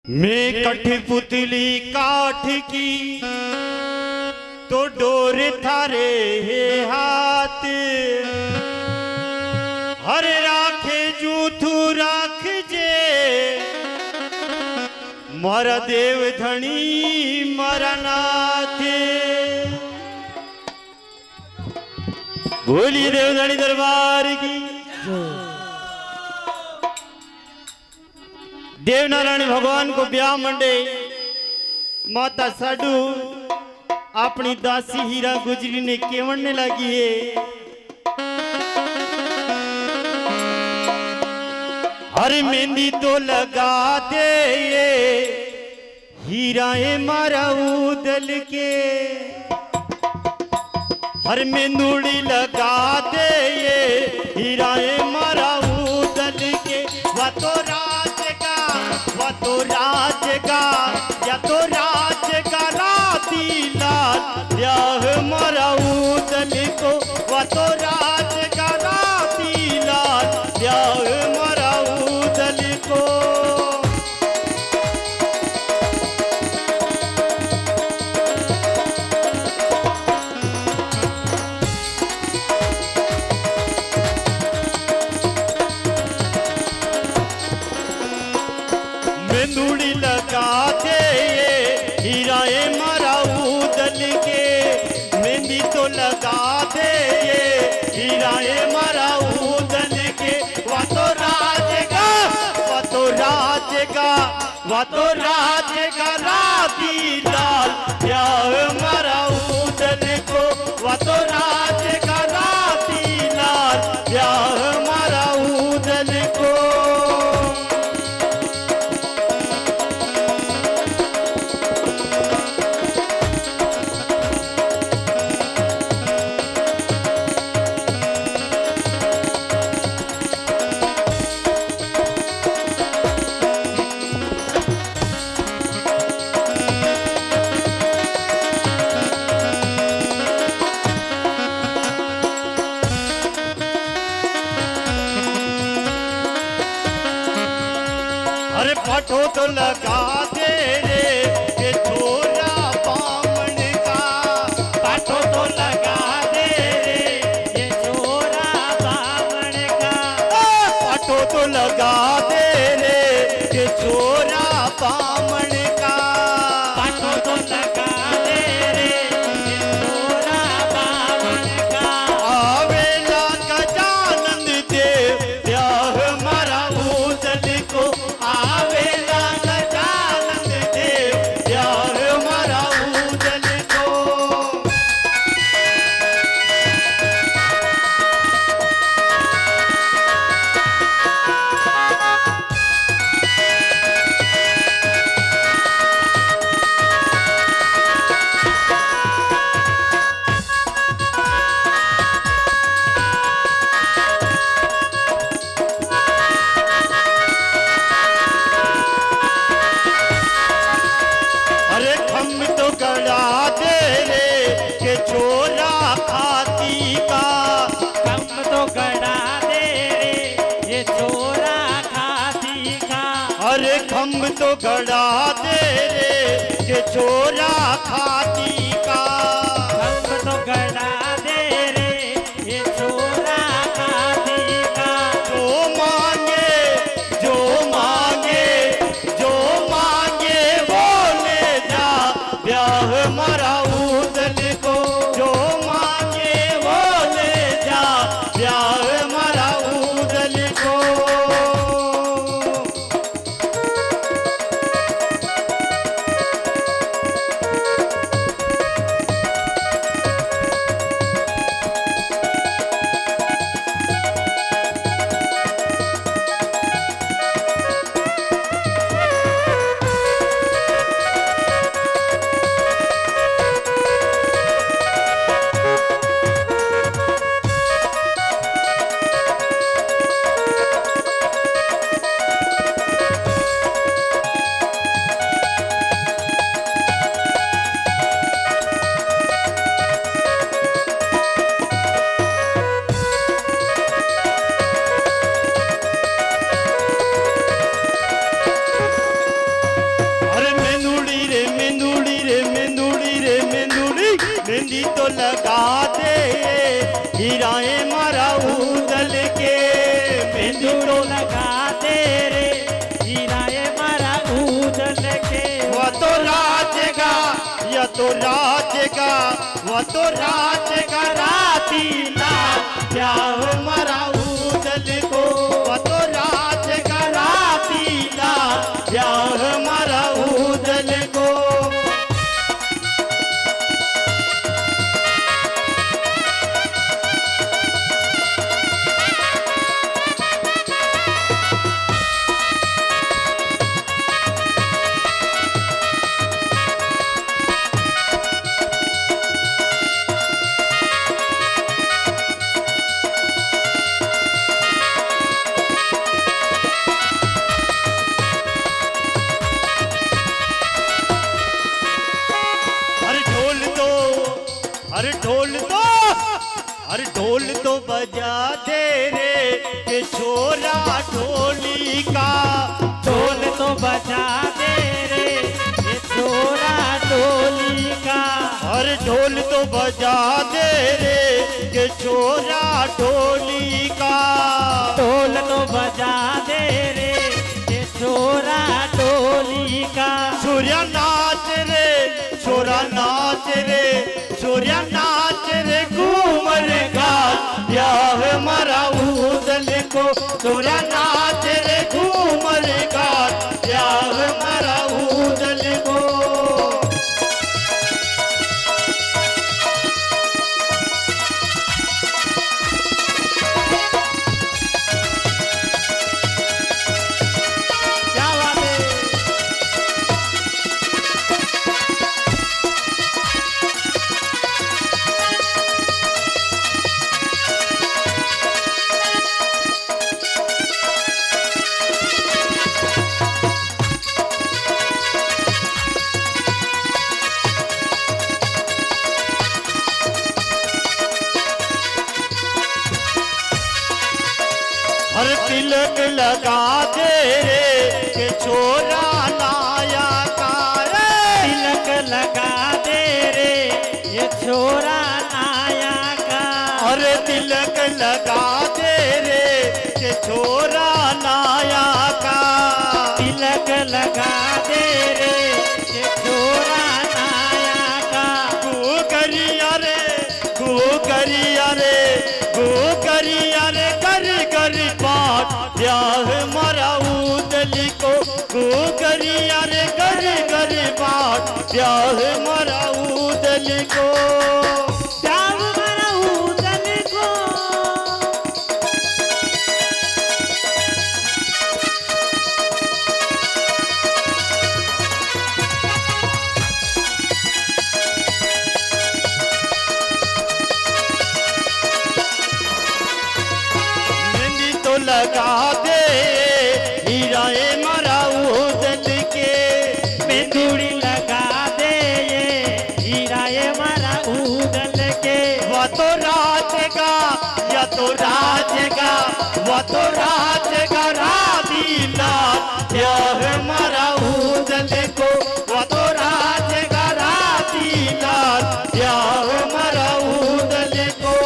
मैं कठपुतली काठ की तो डोर थारे हाथ हर राखे जूथू राख जे मारा देव धनी मारा नाथ। बोलिए देव धनी दरबार की। देवनारायण भगवान को ब्याह मंडे माता साडू अपनी दासी हीरा गुजरी ने केवड़ने लगी है। हर मेहंदी तो लगा दे ये हीराए मारा उदल के, हर मेहंदी लगा दे ये हीराए मारा उदल के। वा तो राज का या तो राज का राती लाल ब्याह मरा उदल को। वा तो राज का राती लाल ब्याह मरा उदल को। मेहंदी लगा दे ये हीराए मारा उदल के, मेहंदी तो लगा दे ये हीराए मारा उदल के। वा तो राज का वा तो राज का वा तो राज का राती लाल ब्याह मारा उदल को। वा तो राज का राती लाल ब्याह मारा उदल को। अरे पाठो तो लगा दे रे ये छोरा बामण का। पाठो तो लगा दे रे ये छोरा बामण का। पाठो तो लगा दे रे ये छोरा बामण का। पाठो तो लगा दे रे ये छोरा बामण का। आवेला गजानंद देव ब्याह मारा उदल को। आवेला गजानंद देव ब्याह मारा उदल को। अरे खम तो गड़ा दे रे के छोरा खाती का। खम तो गड़ा दे रे ये छोरा खाती का। अरे खम तो गड़ा दे रे के छोरा खाती का। खम तो गड़ा दे रे ये छोरा खाती का। जो मांगे जो मांगे जो मांगे वो ले जा ब्याह मारा उदल को। जो मांगे वो ले जा ब्याह मारा उदल को। मेहंदी तो लगा दे हीराए मारा उदल के, मेहंदी तो लगा दे रे हीराए मारा उदल के। वह तो राजेगा या तो राजेगा, वह तो राजेगा राती ना ब्याह मारा उदल को, वह तो राजेगा राती ना ब्याह मारा उदल को। अरे ढोल तो बजा दे रे के छोरा ढोली का, ढोल तो बजा दे रे ये छोरा ढोली का। अरे ढोल तो बजा दे रे के छोरा ढोली का, ढोल तो बजा दे रे ये छोरा ढोली का। सूर्या नाच रे छोरा नाच रे, सूर्या नाच रे घूमर घाट ब्याह मारा उदल को, सूर्या नाच रे घूमर घाट ब्याह मारा उदल को। हर तिलक लगा दे रे के छोरा नाया का, तिलक लगा दे रे ये छोरा नाया का। अरे तिलक लगा दे रे के छोरा नाया का, तिलक लगा दे रे ये छोरा नाया का। गो करिया रे गो करिया रे गो करिया रे कर कर पाठ ब्याह मारा उदल को, गो करिया रे कर कर पाठ ब्याह मारा उदल को, ब्याह मारा उदल को। मेहंदी तो लगा दे हीराए मारा उदल के, मेहंदी लगा दे ये हीराए मारा उदल के। वह तो राजेगा या तो राजेगा, वह तो राजेगा राधीला ब्याह मारा उदल को, वह तो राजेगा राधीला ब्याह मारा उदल को।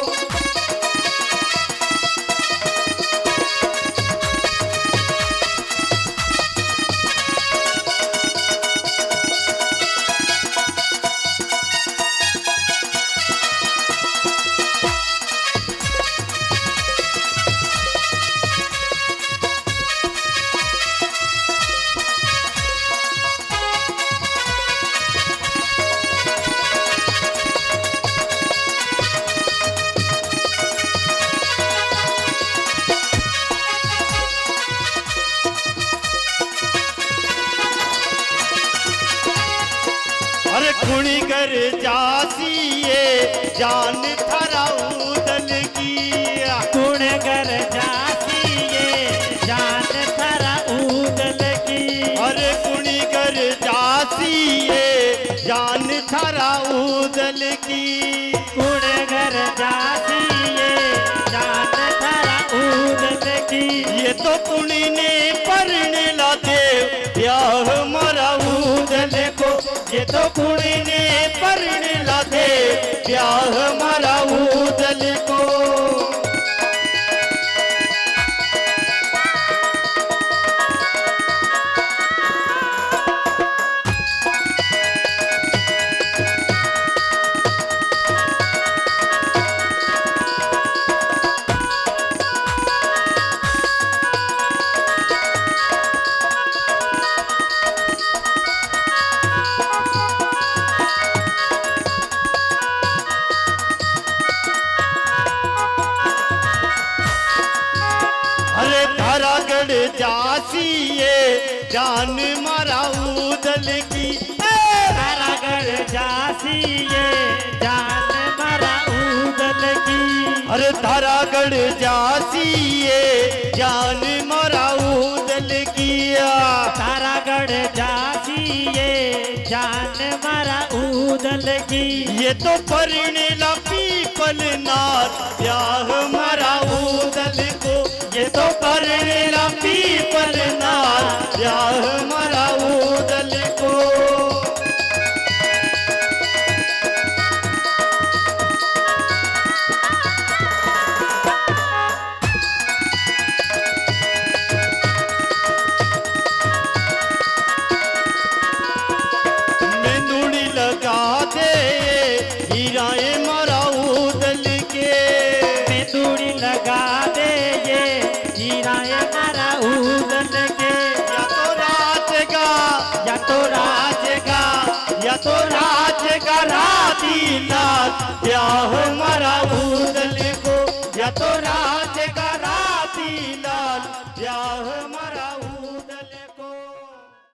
अरे खुणी कर जासिए जान थारा उदल की, गुण कर जासिए जान थारा उदल की। अरे खुणी कर जासिए जान थारा उदल की, गुण कर जासिए जान थारा उदल की। ये तो कुणी ने परने ला दे ब्याह मारा उदल को, ये तो कुणी ने परने ला दे ब्याह हमारा उदल को। तारागढ़ जासिए जान मारा उदल की। तारागढ़ जासिए जान मारा उदल की। अरे तारागढ़ जासिए जान मारा उदल किया। तारागढ़ जासिए जान मारा उदल की। ये तो परने ला पीपल नार ब्याह मारा उदल को। ये तो परने ला पीपल नार ब्याह मारा उदल को। मेंदुड़ी लगा दे हीराए मारा उदल के। मेंदुड़ी लगा दे ये हीराए मारा उदल के। या तो राज का या तो राज का या तो राज का राती नाथ ब्याह मारा